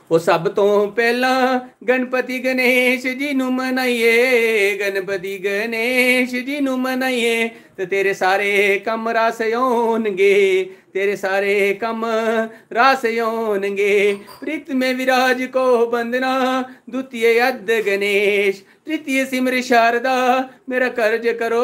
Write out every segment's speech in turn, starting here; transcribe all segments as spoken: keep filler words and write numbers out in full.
ਉਹ ਸਭ ਤੋਂ ਪਹਿਲਾਂ ਗਣਪਤੀ ਗਣੇਸ਼ ਜੀ ਨੂੰ ਮਨਾਈਏ, ਗਣਪਤੀ ਗਣੇਸ਼ ਜੀ ਨੂੰ ਮਨਾਈਏ ਤੇ ਤੇਰੇ ਸਾਰੇ ਕੰਮ ਰਾਸ ਆਉਣਗੇ, तेरे सारे कम रास आउणगे। प्रीत में विराज को बंदना, द्वितीय अद गणेश, तृतीय सिमर शारदा, मेरा कर्ज करो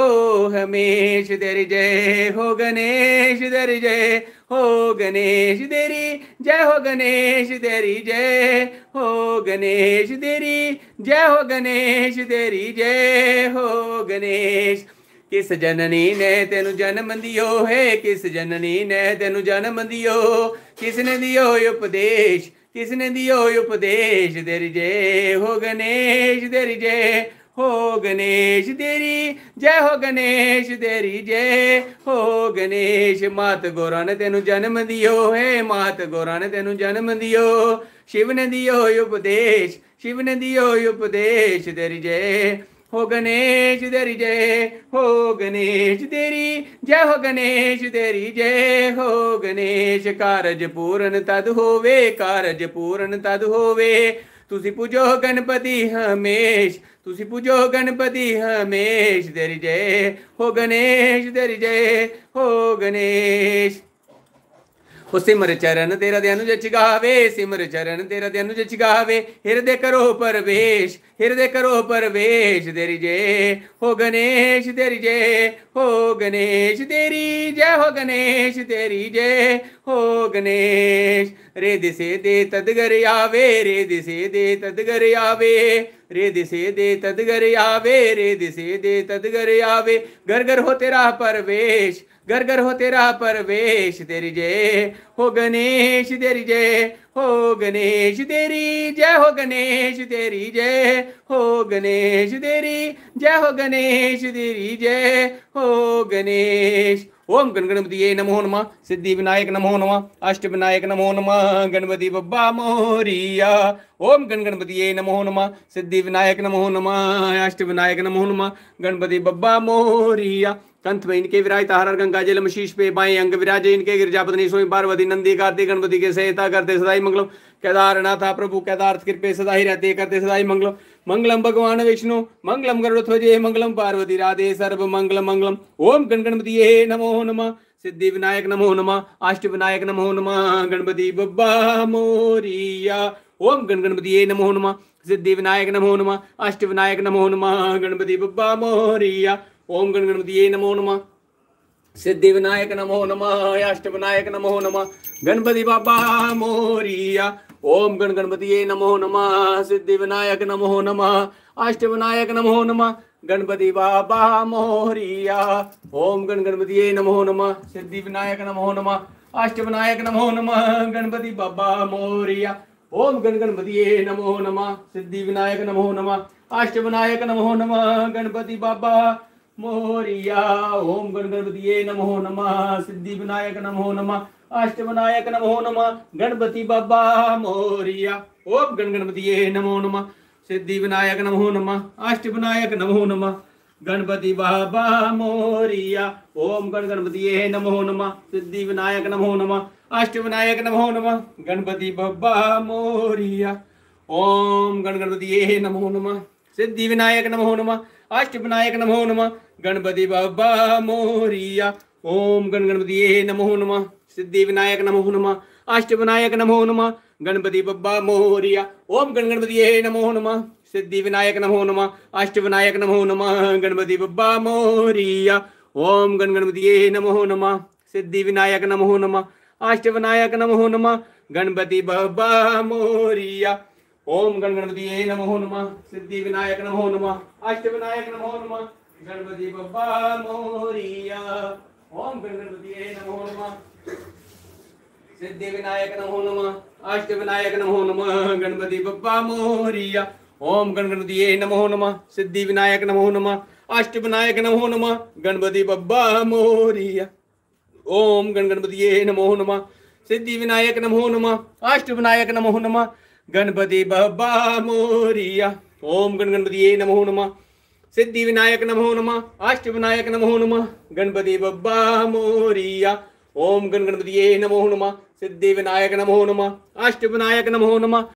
हमेश। तेरी जय हो गणेश, तेरी जय हो गणेश, तेरी जय हो गणेश, तेरी जय हो गणेश, तेरी जय हो गणेश, तेरी जय हो गणेश। किस जननी ने तेनु जन्म दियो है, किस जननी ने तेनु जन्म दियो, किसने दियो उपदेश, किसने दियो उपदेश। तेरी जय हो गणेश, तेरी जय हो गणेश, तेरी जय हो गणेश, तेरी जय हो गणेश। मात गौरा ने तेनु जन्म दियो है, मात गौरा ने तेनु जन्म दियो, शिव ने दियो उपदेश, शिव ने दियो उपदेश। तेरी जय हो गणेश, तेरी जय हो गणेश, तेरी जय हो गणेश, तेरी जय हो गणेश। कारज पूर्ण तद होवे, कारज पूर्ण तद होवे, तुसी पूजो गणपति हमेश, तुसी पूजो गणपति हमेश। तेरी जय हो गणेश, तेरी जय हो गणेश। हो सिमर चरण तेरा ध्यान जच गावे, सिमर चरण तेरा ध्यान जच गावे, हृदय करो परवेश, हृदय करो परवेश। तेरी जय हो गणेश, तेरी जय हो गणेश, तेरी जय हो गणेश, तेरी जय हो गणेश। रे दिसे दे तदगर आवे, रे दिसे दे तदगर आवे, रे दिसे दे तदगर आवे, रे दिसे दे तदगर आवे। घर घर हो तेरा परवेश, घर घर हो तेरा परवेश। तेरी जय हो गणेश, तेरी जय हो गणेश, तेरी जय हो गणेश, तेरी जय हो गणेश, तेरी जय हो गणेश, तेरी जय हो गणेश। ओम गण गणपतिये नमो नमः, सिद्धि विनायक नमो नमः, अष्ट विनायक नमो नमः, गणपति बप्पा मोरिया। ओम गण गणपतिये नमो नमः, सिद्धि विनायक नमो नमः, अष्ट विनायक नमो नमः, गणपति बप्पा मोरिया। कंठ में इनके विराजता हर हर गंगा जल शीश पे बाएं अंग विराजे इनके, गिरजापत्नी सोई पार्वती नंदी कार्तिक गणपति के सहायता करते सदाई मंगलम। केदारनाथ प्रभु केदार्थ कृपे सदाई रहते करते सदाई मंगलम। मंगलम भगवान विष्णु मंगलम गरुड़ध्वजे, मंगलम पार्वती राधे सर्व मंगलम मंगलम। ओम गण गणपतिये नमो नमः, सिद्धि विनायक नमो नमः, अष्ट विनायक नमो नमः, गणपति बप्पा मोरिया। ओम गण गणपतिये नमो नमः, सिद्धि विनायक नमो नमः, अष्ट विनायक नमो नमः, गणपति बप्पा मोरिया। ओम गण गणपतिये नमो नमः, सिद्धि विनायक नमो नमः, अष्ट विनायक नमो नमः, गणपति बप्पा मोरिया। ओम गण गणपतिये नमो नमः, सिद्धि विनायक नमो नमः, अष्ट विनायक नमो नमः, गणपति बप्पा मोरिया। ओम गण गणपतिये नमो नमः, सिद्धि विनायक नमो नमः, अष्ट विनायक नमो नमः, गणपति बप्पा मोरिया। ओम गण गणपतिये नमो नमः, सिद्धि विनायक नमो नमः, अष्ट विनायक नमो नमः, गणपति बप्पा मोरिया। ओम गण गणपतिये नमो नमः, सिद्धि विनायक नमो नमः, अष्ट विनायक नमो नमः, गणपति बप्पा मोरिया। ओम गण गणपतिये नमो नमः, सिद्धि विनायक नमो नमः, अष्ट विनायक नमो नमः, गणपति बप्पा मोरिया। ओम गण गणपतिये नमो नमः, सिद्धि विनायक नमो नमः, अष्ट विनायक नमो नमः, गणपति बप्पा मोरिया। ओम गण गणपतिये नमो नमः, सिद्धि विनायक नमो नमः, अष्ट विनायक नमो नमः, गणपति बप्पा मोरिया। ओम गण गणपतिये नमो नमः, सिद्धि विनायक नमो नमः, अष्ट विनायक नमो नमः, गणपति बप्पा मोरिया। ओम गण गणपतिये नमो नमः, सिद्धि विनायक नमो नमः, अष्ट विनायक नमो नमः, गणपति बप्पा मोरिया। ओम गण गणपतिये नमो नमः, सिद्धि विनायक नमो नमः, अष्ट विनायक नमो नमः, गणपति बप्पा मोरिया। ओम गण गणपतिये नमो नमः, सिद्धि विनायक नमो नमः, अष्ट विनायक नमो नमः, गणपति बप्पा मोरिया। ओम गण गणपतिये नमो नमः, सिद्धि विनायक नमो नमः, अष्ट विनायक नमो नमः, गणपति बप्पा मोरिया। ओम गण गणपतिये नमो नमः, सिद्धि विनायक नमो नमः, अष्ट विनायक नमो नमः, गणपति बप्पा मोरिया। ओम गण गणपतिये नमो नमः, सिद्धि विनायक नमो नमः, अष्ट विनायक नमो नमः, गणपति बप्पा मोरिया। ओम गण गणपतिये नमो नमः, सिद्धि विनायक नमो नमः, अष्ट विनायक नमो नमः, गणपति बप्पा मोरिया। ओम गण गणपतिये नमो नमः, सिद्धि विनायक नमो नमः, अष्ट विनायक नमो नमः,